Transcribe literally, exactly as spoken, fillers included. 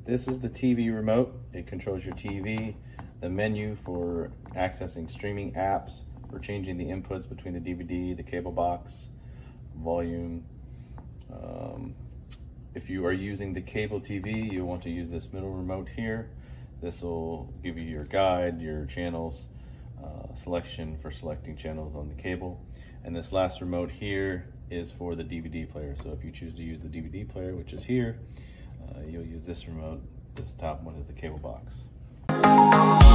this is the T V remote. It controls your T V, the menu for accessing streaming apps, for changing the inputs between the D V D, the cable box, volume. Um, if you are using the cable T V, you'll want to use this middle remote here. This will give you your guide, your channels, uh, selection for selecting channels on the cable. And this last remote here is for the D V D player. So if you choose to use the D V D player, which is here, uh, you'll use this remote. This top one is the cable box.